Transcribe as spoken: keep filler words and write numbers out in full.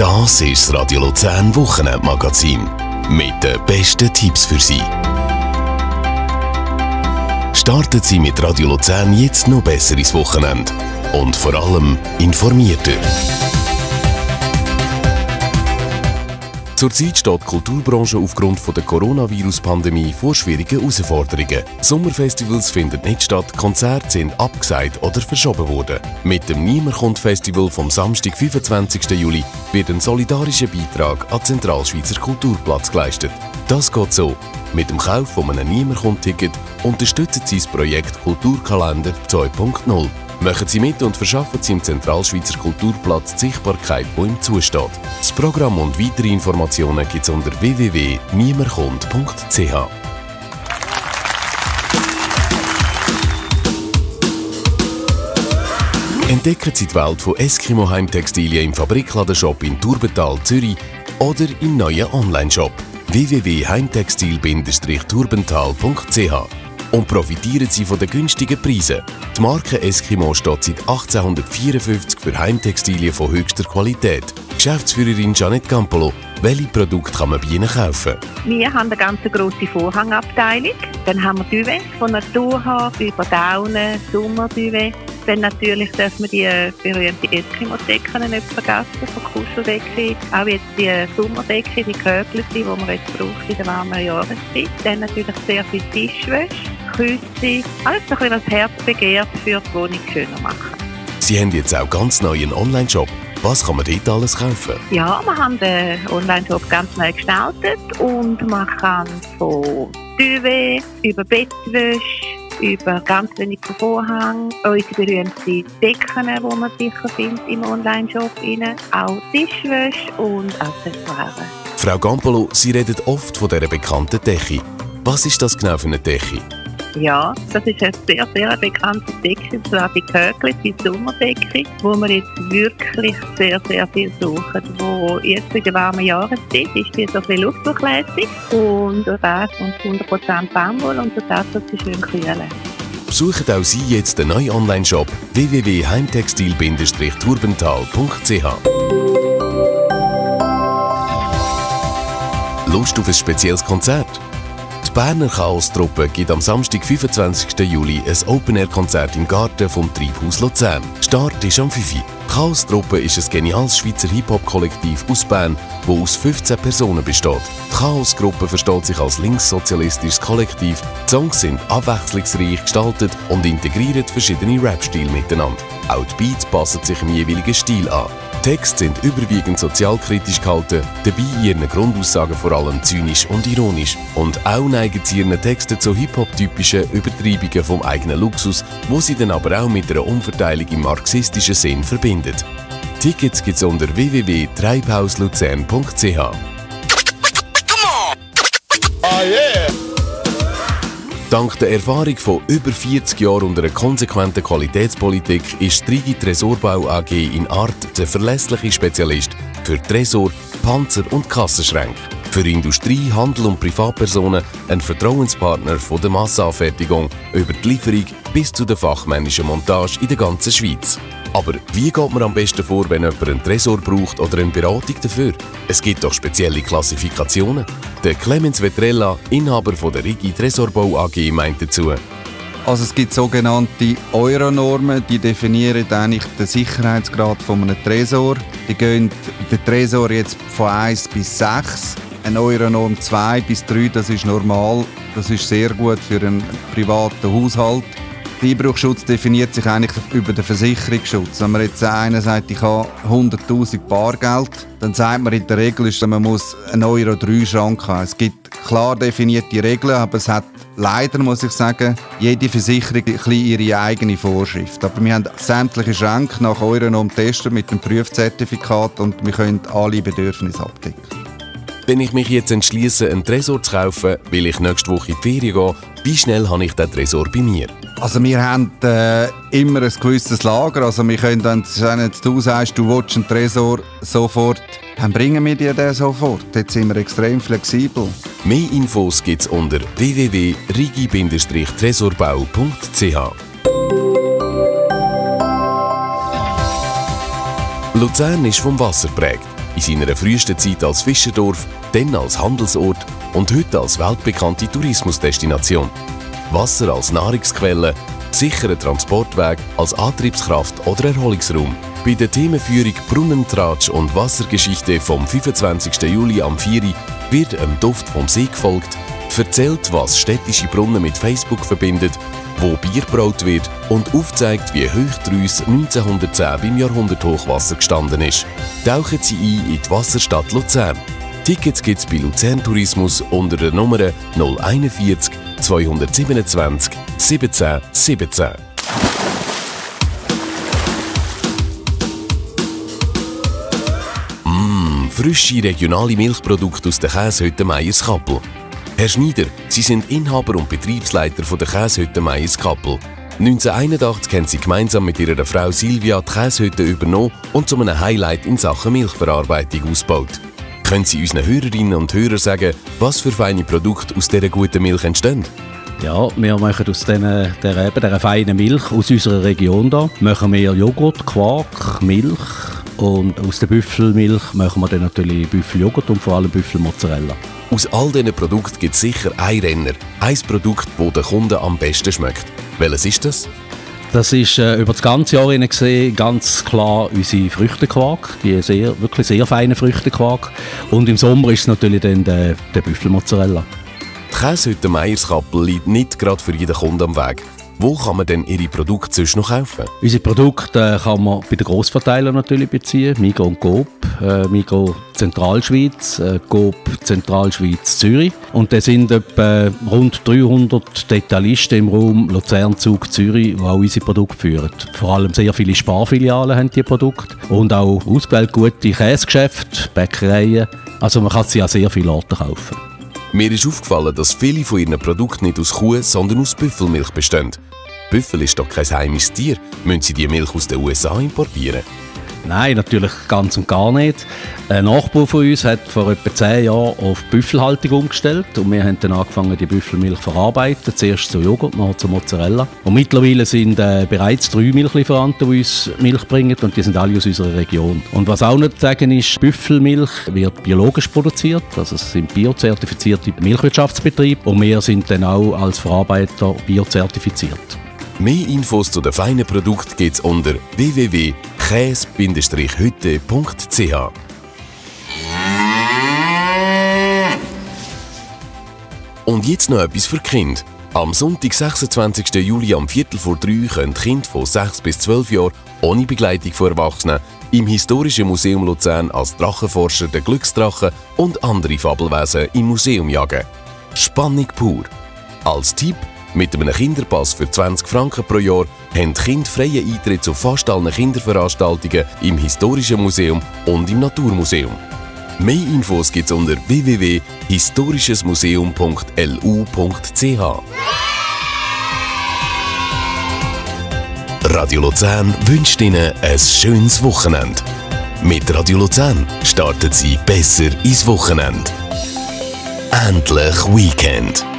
Das ist das Radio Luzern Wochenendmagazin mit den besten Tipps für Sie. Starten Sie mit Radio Luzern jetzt noch besser ins Wochenende und vor allem informierter. Zurzeit steht die Kulturbranche aufgrund der Coronavirus-Pandemie vor schwierigen Herausforderungen. Sommerfestivals finden nicht statt, Konzerte sind abgesagt oder verschoben worden. Mit dem Niemerkommt-Festival vom Samstag, fünfundzwanzigsten Juli, wird ein solidarischer Beitrag an den Zentralschweizer Kulturplatz geleistet. Das geht so: Mit dem Kauf von einem Niemerkommt-Ticket unterstützen Sie das Projekt Kulturkalender zwei punkt null. Machen Sie mit und verschaffen Sie im Zentralschweizer Kulturplatz die Sichtbarkeit, die ihm zusteht. Das Programm und weitere Informationen gibt es unter w w w punkt niemerkommt punkt c h. Entdecken Sie die Welt von Eskimo Heimtextilien im Fabrikladenshop in Turbental, Zürich oder im neuen Onlineshop w w w punkt heimtextil Bindestrich turbental punkt c h. Und profitieren Sie von den günstigen Preisen. Die Marke Eskimo steht seit achtzehnhundertvierundfünfzig für Heimtextilien von höchster Qualität. Geschäftsführerin Janet Campolo: welche Produkte kann man bei Ihnen kaufen? Wir haben eine ganz grosse Vorhangabteilung. Dann haben wir Duvet von Naturhaar über Daunen, Sommerduvet. Dann natürlich dürfen wir die berühmte Eskimo-Decken nicht vergessen, von Kuscheldecke. Auch jetzt die Sommerdecke, die Kögel, die man jetzt braucht in der warmen Jahreszeit. Dann natürlich sehr viel Tischwäsche, Küsse, alles so ein bisschen, was das Herz begehrt, für die Wohnung schöner machen. Sie haben jetzt auch ganz neuen Online-Shop. Was kann man dort alles kaufen? Ja, wir haben den Online-Shop ganz neu gestaltet und man kann von Duvet über Bettwäsche, über ganz wenig Vorhang, unsere berühmten Decken, die man sicher findet im Online-Shop, auch Tischwäsche und Accessoires. Frau Campolo, Sie reden oft von dieser bekannten Decke. Was ist das genau für eine Decke? Ja, das ist eine sehr, sehr bekannte Decke, und zwar die Kögel, die Sommerdecke, wo wir jetzt wirklich sehr, sehr viel suchen. Wo jetzt in der warmen Jahreszeit ist die so viel luftdurchlässig und das und hundert Prozent Baumwolle und das wird sie schön kühlen. Besuchen auch Sie jetzt den neuen Online-Shop w w w punkt heimtextil Bindestrich turbental punkt c h. Lust auf ein spezielles Konzert? Die Berner Chaos-Truppe gibt am Samstag, fünfundzwanzigsten Juli, ein Open-Air-Konzert im Garten vom Treibhaus Luzern. Start ist am fünf Uhr. Die Chaos-Truppe ist ein geniales Schweizer Hip-Hop-Kollektiv aus Bern, das aus fünfzehn Personen besteht. Die Chaos-Gruppe versteht sich als linkssozialistisches Kollektiv. Die Songs sind abwechslungsreich gestaltet und integrieren verschiedene Rap-Stile miteinander. Auch die Beats passen sich im jeweiligen Stil an. Die Texte sind überwiegend sozialkritisch gehalten, dabei in ihren Grundaussagen vor allem zynisch und ironisch. Und auch neigen sie ihren Texten zu Hip-Hop-typischen Übertreibungen vom eigenen Luxus, wo sie dann aber auch mit einer Umverteilung im marxistischen Sinn verbindet. Tickets gibt es unter w w w punkt treibhausluzern punkt c h. Oh yeah! Dank der Erfahrung von über vierzig Jahren und einer konsequenten Qualitätspolitik ist die Rigi Tresorbau A G in Art der verlässliche Spezialist für Tresor, Panzer und Kassenschränke. Für Industrie, Handel und Privatpersonen ein Vertrauenspartner von der Massenanfertigung über die Lieferung bis zu der fachmännischen Montage in der ganzen Schweiz. Aber wie geht man am besten vor, wenn jemand einen Tresor braucht oder eine Beratung dafür? Es gibt doch spezielle Klassifikationen. Der Clemens Vetrella, Inhaber von der Rigi Tresorbau A G, meint dazu: Also es gibt sogenannte Euronormen, die definieren eigentlich den Sicherheitsgrad von einem Tresor. Die gehen den Tresor jetzt von eins bis sechs. Eine Euronorm zwei bis drei, das ist normal. Das ist sehr gut für einen privaten Haushalt. Der Einbruchschutz definiert sich eigentlich über den Versicherungsschutz. Wenn man jetzt einer sagt, ich habe hunderttausend Bargeld, dann sagt man in der Regel, dass man muss einen Euro drei Schrank haben. Es gibt klar definierte Regeln, aber es hat leider, muss ich sagen, jede Versicherung ein bisschen ihre eigene Vorschrift. Aber wir haben sämtliche Schränke nach Euronorm testen mit dem Prüfzertifikat und wir können alle Bedürfnisse abdecken. Wenn ich mich jetzt entschließe, einen Tresor zu kaufen, will ich nächste Woche in die Ferien gehen, wie schnell habe ich den Tresor bei mir? Also wir haben äh, immer ein gewisses Lager. Also wir können dann, wenn du sagst, du willst einen Tresor sofort, dann bringen wir dir den sofort. Jetzt sind wir extrem flexibel. Mehr Infos gibt es unter w w w punkt rigi tresorbau punkt c h. Luzern ist vom Wasser geprägt. In seiner frühesten Zeit als Fischerdorf, dann als Handelsort und heute als weltbekannte Tourismusdestination. Wasser als Nahrungsquelle, sicherer Transportweg als Antriebskraft oder Erholungsraum. Bei der Themenführung Brunnentratsch und Wassergeschichte vom fünfundzwanzigsten Juli am vier Uhr wird einem Duft vom See gefolgt, erzählt, was städtische Brunnen mit Facebook verbindet, wo Bier braut wird und aufzeigt, wie hoch die Reuss neunzehnhundertzehn beim Jahrhunderthochwasser gestanden ist. Tauchen Sie ein in die Wasserstadt Luzern. Tickets gibt es bei Luzern Tourismus unter der Nummer null einundvierzig zweihundertsiebenundzwanzig siebzehn siebzehn. Mmm, frische regionale Milchprodukte aus der Käsehütte Meyers Kappel. Herr Schneider, Sie sind Inhaber und Betriebsleiter von der Käsehütte Meyers Kappel. neunzehnhunderteinundachtzig haben Sie gemeinsam mit Ihrer Frau Silvia die Käsehütte übernommen und zu einem Highlight in Sachen Milchverarbeitung ausgebaut. Können Sie unseren Hörerinnen und Hörern sagen, was für feine Produkte aus dieser guten Milch entstehen? Ja, wir machen aus dieser, dieser, dieser feinen Milch aus unserer Region da, machen wir Joghurt, Quark, Milch und aus der Büffelmilch machen wir dann natürlich Büffeljoghurt und vor allem Büffelmozzarella. Aus all diesen Produkten gibt es sicher ein Renner, ein Produkt, das den Kunden am besten schmeckt. Welches ist das? Das ist äh, über das ganze Jahr gesehen ganz klar unsere Früchtequark, die sehr, wirklich sehr feine Früchtequark. Und im Sommer ist es natürlich dann der, der Büffelmozzarella. Die Käsehütte Meyers Kappel liegt nicht gerade für jeden Kunden am Weg. Wo kann man denn Ihre Produkte sonst noch kaufen? Unsere Produkte äh, kann man bei den Grossverteilern natürlich beziehen, Migros und Coop, äh, Migros Zentralschweiz, äh, Coop Zentralschweiz Zürich. Und da sind etwa rund dreihundert Detailisten im Raum Luzern, Zug, Zürich, die auch unsere Produkte führen. Vor allem sehr viele Sparfilialen haben diese Produkte und auch ausgewählt gute Käsegeschäfte, Bäckereien. Also man kann sie an sehr vielen Orten kaufen. Mir ist aufgefallen, dass viele von ihren Produkten nicht aus Kuh, sondern aus Büffelmilch bestehen. Büffel ist doch kein heimisches Tier. Müssen Sie die Milch aus den U S A importieren? Nein, natürlich ganz und gar nicht. Ein Nachbar von uns hat vor etwa zehn Jahren auf Büffelhaltung umgestellt und wir haben dann angefangen, die Büffelmilch zu verarbeiten. Zuerst zu Joghurt, nachher zu Mozzarella. Und mittlerweile sind äh, bereits drei Milchlieferanten, die uns Milch bringen und die sind alle aus unserer Region. Und was auch nicht zu sagen ist, Büffelmilch wird biologisch produziert, also es sind biozertifizierte Milchwirtschaftsbetriebe und wir sind dann auch als Verarbeiter biozertifiziert. Mehr Infos zu den feinen Produkten gibt es unter w w w punkt käse hütte punkt c h. Und jetzt noch etwas für die Kinder. Am Sonntag, sechsundzwanzigsten Juli am Viertel vor drei können Kinder von sechs bis zwölf Jahren ohne Begleitung von Erwachsenen im Historischen Museum Luzern als Drachenforscher den Glücksdrachen und andere Fabelwesen im Museum jagen. Spannung pur. Als Tipp: mit einem Kinderpass für zwanzig Franken pro Jahr haben die Kinder freien Eintritt zu fast allen Kinderveranstaltungen im Historischen Museum und im Naturmuseum. Mehr Infos gibt es unter w w w punkt historisches museum punkt l u punkt c h. Radio Luzern wünscht Ihnen ein schönes Wochenende. Mit Radio Luzern starten Sie besser ins Wochenende. Endlich Weekend.